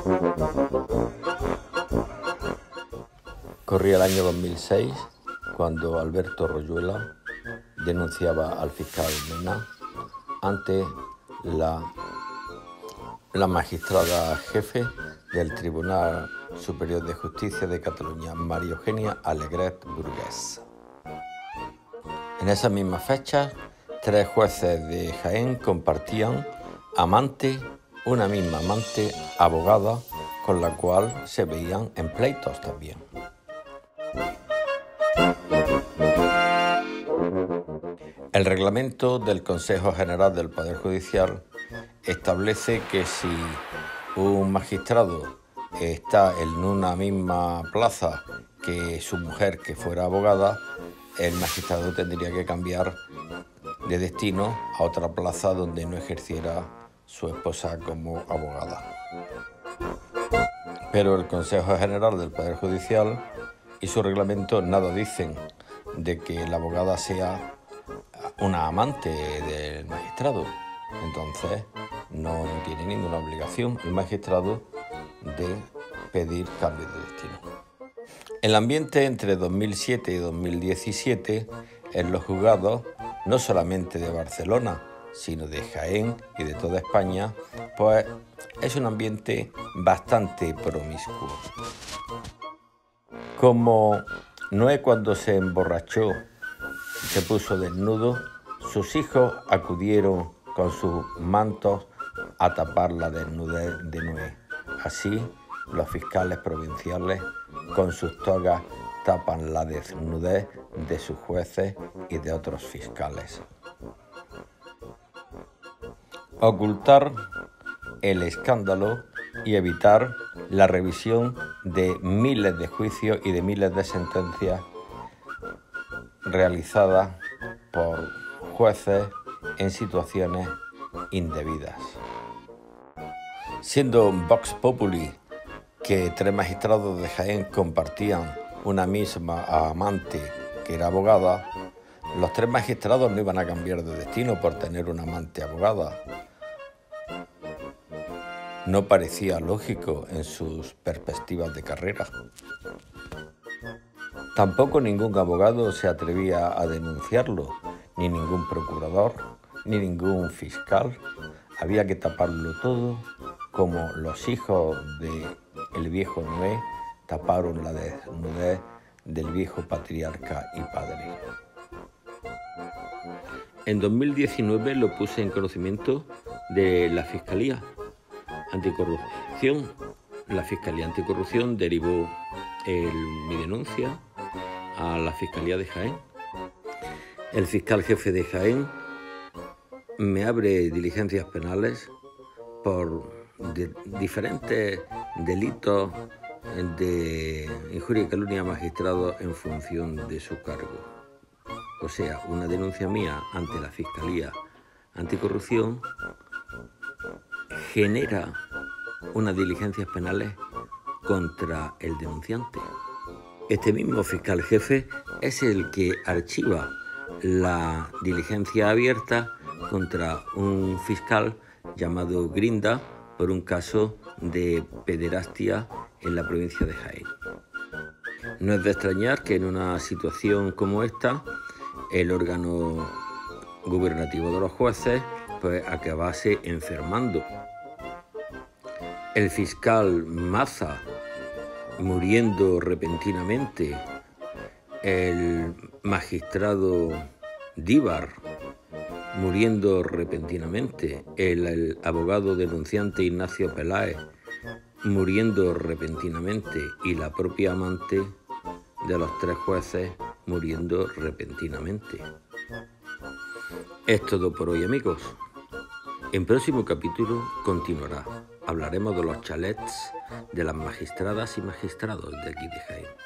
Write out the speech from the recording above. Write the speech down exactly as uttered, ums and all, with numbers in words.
Corría el año dos mil seis cuando Alberto Royuela denunciaba al fiscal Mena ante la, la magistrada jefe del Tribunal Superior de Justicia de Cataluña, María Eugenia Alegret Burgués. En esa misma fecha, tres jueces de Jaén compartían amante, una misma amante, abogada, con la cual se veían en pleitos también. El reglamento del Consejo General del Poder Judicial establece que si un magistrado está en una misma plaza que su mujer que fuera abogada, el magistrado tendría que cambiar de destino a otra plaza donde no ejerciera su esposa como abogada. Pero el Consejo General del Poder Judicial y su reglamento nada dicen de que la abogada sea una amante del magistrado. Entonces no tiene ninguna obligación el magistrado de pedir cambios de destino. El ambiente entre dos mil siete y dos mil diecisiete en los juzgados, no solamente de Barcelona, sino de Jaén y de toda España, pues es un ambiente bastante promiscuo. Como Noé cuando se emborrachó se puso desnudo, sus hijos acudieron con sus mantos a tapar la desnudez de Noé. Así, los fiscales provinciales con sus togas tapan la desnudez de sus jueces y de otros fiscales. Ocultar el escándalo y evitar la revisión de miles de juicios y de miles de sentencias realizadas por jueces en situaciones indebidas. Siendo Vox Populi que tres magistrados de Jaén compartían una misma amante que era abogada, los tres magistrados no iban a cambiar de destino por tener una amante abogada. No parecía lógico en sus perspectivas de carrera. Tampoco ningún abogado se atrevía a denunciarlo, ni ningún procurador, ni ningún fiscal. Había que taparlo todo, como los hijos del viejo Noé taparon la desnudez del viejo patriarca y padre. En dos mil diecinueve lo puse en conocimiento de la Fiscalía Anticorrupción. La Fiscalía Anticorrupción derivó el, mi denuncia a la Fiscalía de Jaén. El fiscal jefe de Jaén me abre diligencias penales por de, diferentes delitos de injuria y calumnia a magistrados en función de su cargo. O sea, una denuncia mía ante la Fiscalía Anticorrupción genera unas diligencias penales contra el denunciante. Este mismo fiscal jefe es el que archiva la diligencia abierta contra un fiscal llamado Grinda por un caso de pederastia en la provincia de Jaén. No es de extrañar que en una situación como esta el órgano gubernativo de los jueces pues acabase enfermando. El fiscal Maza muriendo repentinamente, el magistrado Díbar muriendo repentinamente, el, el abogado denunciante Ignacio Peláez muriendo repentinamente y la propia amante de los tres jueces muriendo repentinamente. Es todo por hoy, amigos. En próximo capítulo continuará. Hablaremos de los chalets de las magistradas y magistrados de aquí de Jaén.